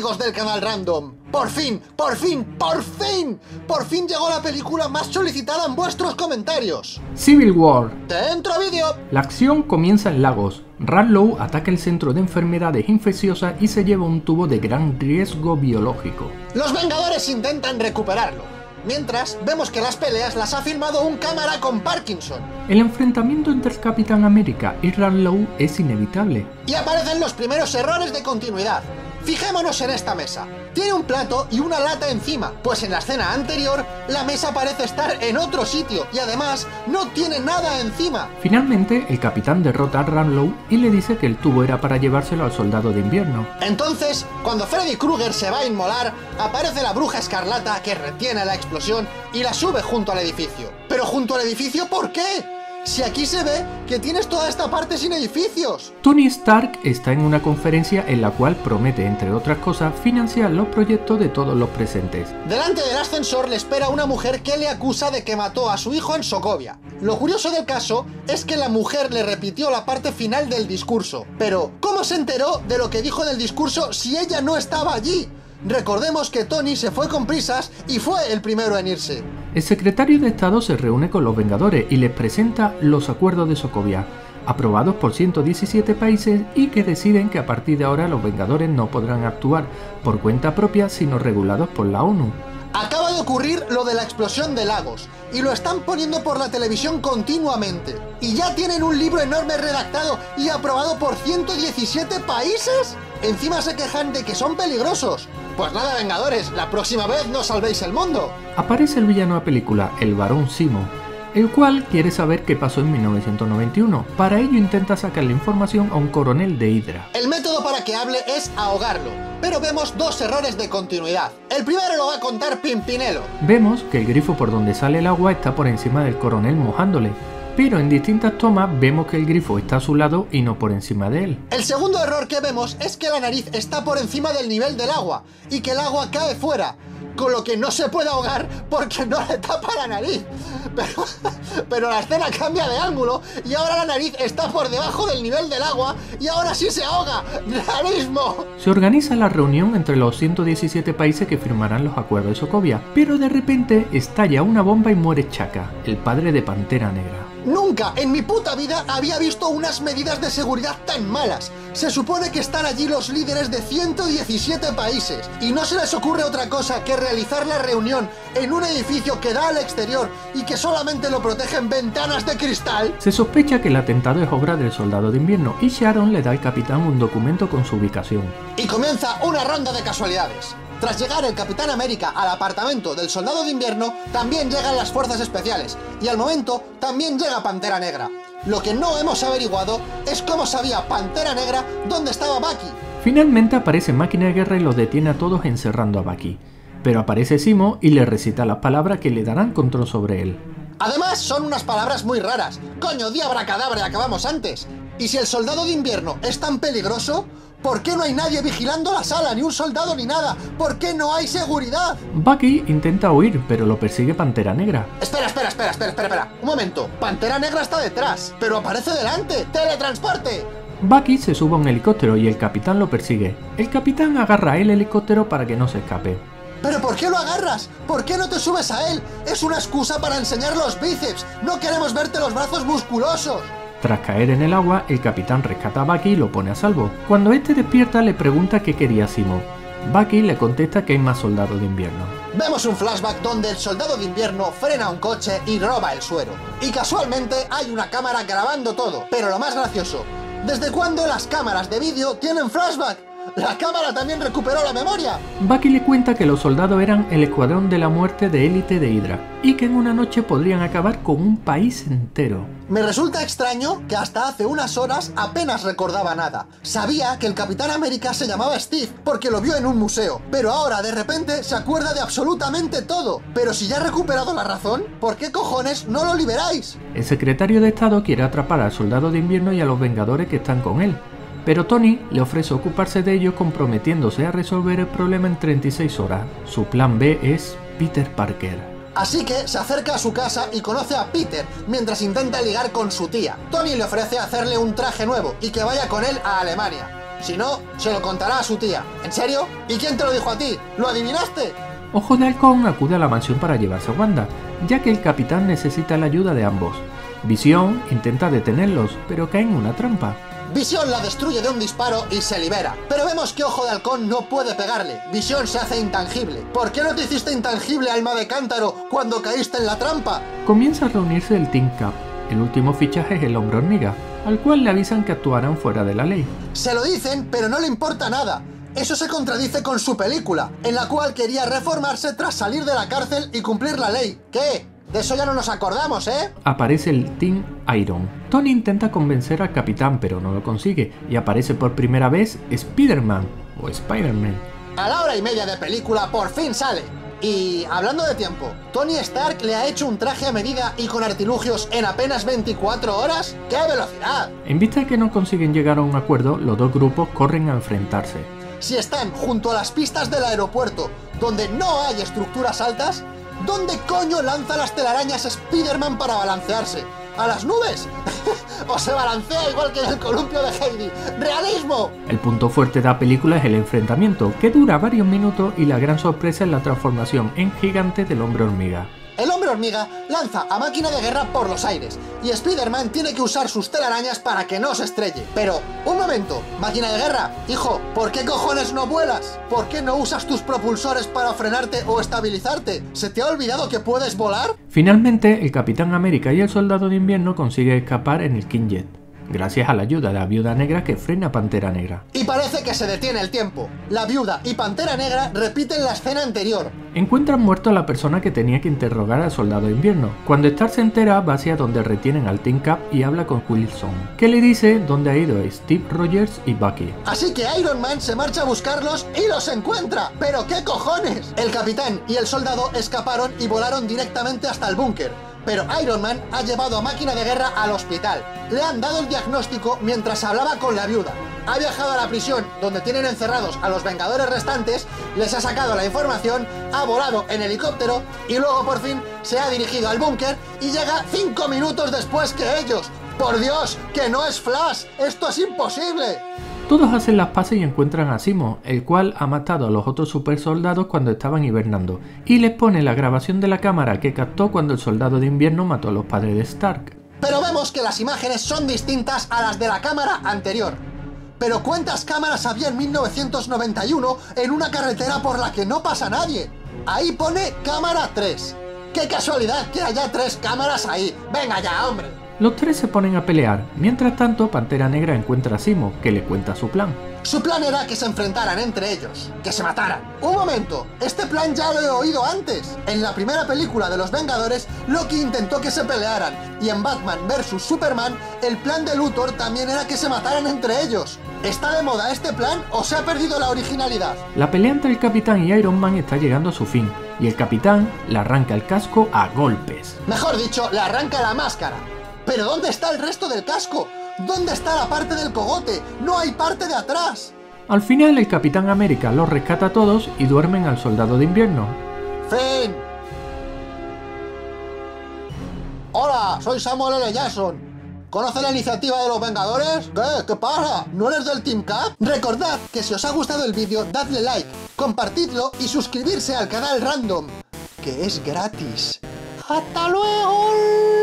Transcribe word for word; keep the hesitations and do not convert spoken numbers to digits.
amigos del canal Random! ¡Por fin! ¡Por fin! ¡Por fin! ¡Por fin llegó la película más solicitada en vuestros comentarios! Civil War. ¡Dentro vídeo! La acción comienza en Lagos. Ranlow ataca el centro de enfermedades infecciosas y se lleva un tubo de gran riesgo biológico. Los Vengadores intentan recuperarlo. Mientras, vemos que las peleas las ha filmado un cámara con Parkinson. El enfrentamiento entre el Capitán América y Ranlow es inevitable. Y aparecen los primeros errores de continuidad. Fijémonos en esta mesa. Tiene un plato y una lata encima, pues en la escena anterior la mesa parece estar en otro sitio y además no tiene nada encima. Finalmente, el capitán derrota a Ranlow y le dice que el tubo era para llevárselo al soldado de invierno. Entonces, cuando Freddy Krueger se va a inmolar, aparece la bruja escarlata que retiene la explosión y la sube junto al edificio. ¿Pero junto al edificio por qué? Si aquí se ve que tienes toda esta parte sin edificios. Tony Stark está en una conferencia en la cual promete, entre otras cosas, financiar los proyectos de todos los presentes. Delante del ascensor le espera una mujer que le acusa de que mató a su hijo en Sokovia. Lo curioso del caso es que la mujer le repitió la parte final del discurso. Pero, ¿cómo se enteró de lo que dijo en el discurso si ella no estaba allí? Recordemos que Tony se fue con prisas y fue el primero en irse. El secretario de Estado se reúne con los Vengadores y les presenta los acuerdos de Sokovia, aprobados por ciento diecisiete países y que deciden que a partir de ahora los Vengadores no podrán actuar por cuenta propia sino regulados por la ONU. Acaba de ocurrir lo de la explosión de Lagos y lo están poniendo por la televisión continuamente. ¿Y ya tienen un libro enorme redactado y aprobado por ciento diecisiete países? Encima se quejan de que son peligrosos. Pues nada, Vengadores, la próxima vez no salvéis el mundo. Aparece el villano de la película, el Barón Zemo, el cual quiere saber qué pasó en mil novecientos noventa y uno. Para ello intenta sacarle información a un coronel de Hydra. El método para que hable es ahogarlo, pero vemos dos errores de continuidad. El primero lo va a contar Pimpinelo. Vemos que el grifo por donde sale el agua está por encima del coronel mojándole, pero en distintas tomas vemos que el grifo está a su lado y no por encima de él. El segundo error que vemos es que la nariz está por encima del nivel del agua y que el agua cae fuera, con lo que no se puede ahogar porque no le tapa la nariz. Pero, pero la escena cambia de ángulo y ahora la nariz está por debajo del nivel del agua y ahora sí se ahoga. ¡Realismo! Se organiza la reunión entre los ciento diecisiete países que firmarán los acuerdos de Sokovia, pero de repente estalla una bomba y muere Chaka, el padre de Pantera Negra. Nunca en mi puta vida había visto unas medidas de seguridad tan malas. Se supone que están allí los líderes de ciento diecisiete países y no se les ocurre otra cosa que realizar la reunión en un edificio que da al exterior y que solamente lo protegen ventanas de cristal. Se sospecha que el atentado es obra del soldado de invierno y Sharon le da al capitán un documento con su ubicación. Y comienza una ronda de casualidades. Tras llegar el Capitán América al apartamento del Soldado de Invierno, también llegan las Fuerzas Especiales, y al momento también llega Pantera Negra. Lo que no hemos averiguado es cómo sabía Pantera Negra dónde estaba Bucky. Finalmente aparece Máquina de Guerra y los detiene a todos encerrando a Bucky, pero aparece Zemo y le recita las palabras que le darán control sobre él. Además son unas palabras muy raras. Coño, di abracadabra y acabamos antes. Y si el Soldado de Invierno es tan peligroso, ¿por qué no hay nadie vigilando la sala? Ni un soldado ni nada. ¿Por qué no hay seguridad? Bucky intenta huir, pero lo persigue Pantera Negra. Espera, espera, espera, espera, espera, espera. Un momento. Pantera Negra está detrás, pero aparece delante. ¡Teletransporte! Bucky se sube a un helicóptero y el capitán lo persigue. El capitán agarra el helicóptero para que no se escape. ¿Pero por qué lo agarras? ¿Por qué no te subes a él? Es una excusa para enseñar los bíceps. No queremos verte los brazos musculosos. Tras caer en el agua, el capitán rescata a Bucky y lo pone a salvo. Cuando este despierta, le pregunta qué quería Zemo. Bucky le contesta que hay más soldados de invierno. Vemos un flashback donde el Soldado de Invierno frena un coche y roba el suero. Y casualmente hay una cámara grabando todo. Pero lo más gracioso, ¿desde cuándo las cámaras de vídeo tienen flashback? ¡La cámara también recuperó la memoria! Bucky le cuenta que los soldados eran el escuadrón de la muerte de élite de Hydra y que en una noche podrían acabar con un país entero. Me resulta extraño que hasta hace unas horas apenas recordaba nada. Sabía que el Capitán América se llamaba Steve porque lo vio en un museo, pero ahora de repente se acuerda de absolutamente todo. Pero si ya ha recuperado la razón, ¿por qué cojones no lo liberáis? El secretario de Estado quiere atrapar al Soldado de Invierno y a los Vengadores que están con él, pero Tony le ofrece ocuparse de ellos comprometiéndose a resolver el problema en treinta y seis horas. Su plan B es Peter Parker. Así que se acerca a su casa y conoce a Peter mientras intenta ligar con su tía. Tony le ofrece hacerle un traje nuevo y que vaya con él a Alemania. Si no, se lo contará a su tía. ¿En serio? ¿Y quién te lo dijo a ti? ¿Lo adivinaste? Ojo de Halcón acude a la mansión para llevarse a Wanda, ya que el capitán necesita la ayuda de ambos. Visión intenta detenerlos, pero cae en una trampa. Visión la destruye de un disparo y se libera. Pero vemos que Ojo de Halcón no puede pegarle. Visión se hace intangible. ¿Por qué no te hiciste intangible, alma de cántaro, cuando caíste en la trampa? Comienza a reunirse el Team Cap. El último fichaje es el Hombre Hormiga, al cual le avisan que actuarán fuera de la ley. Se lo dicen, pero no le importa nada. Eso se contradice con su película, en la cual quería reformarse tras salir de la cárcel y cumplir la ley. ¿Qué? De eso ya no nos acordamos, ¿eh? Aparece el Team Iron. Tony intenta convencer al capitán, pero no lo consigue, y aparece por primera vez Spider-Man, o Spider-Man. A la hora y media de película por fin sale. Y hablando de tiempo, ¿Tony Stark le ha hecho un traje a medida y con artilugios en apenas veinticuatro horas? ¡Qué velocidad! En vista de que no consiguen llegar a un acuerdo, los dos grupos corren a enfrentarse. Si están junto a las pistas del aeropuerto, donde no hay estructuras altas, ¿dónde coño lanza las telarañas Spider-Man para balancearse? ¿A las nubes? ¿O se balancea igual que en el columpio de Heidi? ¡Realismo! El punto fuerte de la película es el enfrentamiento, que dura varios minutos, y la gran sorpresa es la transformación en gigante del Hombre Hormiga. El Hombre Hormiga lanza a Máquina de Guerra por los aires y Spider-Man tiene que usar sus telarañas para que no se estrelle. Pero, un momento, Máquina de Guerra, hijo, ¿por qué cojones no vuelas? ¿Por qué no usas tus propulsores para frenarte o estabilizarte? ¿Se te ha olvidado que puedes volar? Finalmente, el Capitán América y el Soldado de Invierno consiguen escapar en el King Jet, gracias a la ayuda de la Viuda Negra que frena a Pantera Negra. Y parece que se detiene el tiempo. La Viuda y Pantera Negra repiten la escena anterior. Encuentran muerto a la persona que tenía que interrogar al Soldado de Invierno. Cuando Stark se entera, va hacia donde retienen al Team Cap y habla con Wilson, que le dice dónde ha ido Steve Rogers y Bucky. Así que Iron Man se marcha a buscarlos y los encuentra. ¿Pero qué cojones? El Capitán y el Soldado escaparon y volaron directamente hasta el búnker. Pero Iron Man ha llevado a Máquina de Guerra al hospital. Le han dado el diagnóstico mientras hablaba con la Viuda. Ha viajado a la prisión donde tienen encerrados a los Vengadores restantes, les ha sacado la información, ha volado en helicóptero y luego por fin se ha dirigido al búnker y llega cinco minutos después que ellos. ¡Por Dios, que no es Flash! ¡Esto es imposible! Todos hacen las paces y encuentran a Zemo, el cual ha matado a los otros super soldados cuando estaban hibernando, y les pone la grabación de la cámara que captó cuando el Soldado de Invierno mató a los padres de Stark. Pero vemos que las imágenes son distintas a las de la cámara anterior. ¿Pero cuántas cámaras había en mil novecientos noventa y uno en una carretera por la que no pasa nadie? Ahí pone cámara tres. ¡Qué casualidad que haya tres cámaras ahí! ¡Venga ya, hombre! Los tres se ponen a pelear. Mientras tanto, Pantera Negra encuentra a Zemo, que le cuenta su plan. Su plan era que se enfrentaran entre ellos, que se mataran. ¡Un momento! Este plan ya lo he oído antes. En la primera película de los Vengadores, Loki intentó que se pelearan. Y en Batman versus Superman, el plan de Luthor también era que se mataran entre ellos. ¿Está de moda este plan o se ha perdido la originalidad? La pelea entre el Capitán y Iron Man está llegando a su fin, y el Capitán le arranca el casco a golpes. Mejor dicho, le arranca la máscara. ¿Pero dónde está el resto del casco? ¿Dónde está la parte del cogote? ¡No hay parte de atrás! Al final, el Capitán América los rescata a todos y duermen al Soldado de Invierno. ¡Fin! Hola, soy Samuel L. Jackson. ¿Conoce la iniciativa de los Vengadores? ¿Qué? ¿Qué pasa? ¿No eres del Team Cap? Recordad que si os ha gustado el vídeo, dadle like, compartidlo y suscribirse al canal Random, que es gratis. ¡Hasta luego!